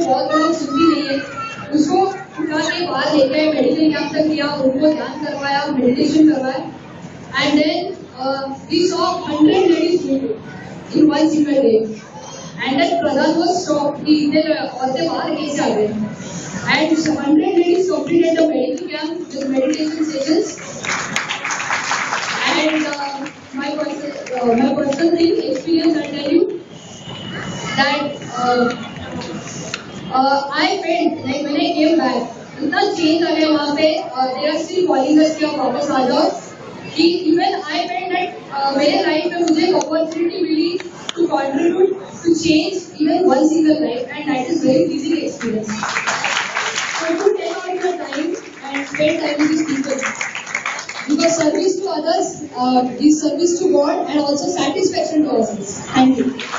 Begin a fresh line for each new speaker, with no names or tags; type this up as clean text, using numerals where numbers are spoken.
बहुत लोग सुनती नहीं है, उसको उठा के बाहर लेके आए, मेडिकल कैंप तक किया, उनको ध्यान करवाया, मेडिटेशन करवाया, and then we saw 100 ladies in one single day, and then Pradhan was shocked कि इतने औरतें बाहर कैसे आ गए, and 100 ladies completed the medical camp with meditation sessions, and my personal thing experience I'll tell you that I felt like when I came back, इतना change आ गया वहाँ पे, they are still calling us कि आप वापस आ जाओ, कि even I felt that मेरे लाइफ में मुझे एक opportunity milli to contribute to change even one single life, and that is very pleasing experience. So to take out your time and spend time with these people, because service to others is service to God and also satisfaction to ourselves. Thank you.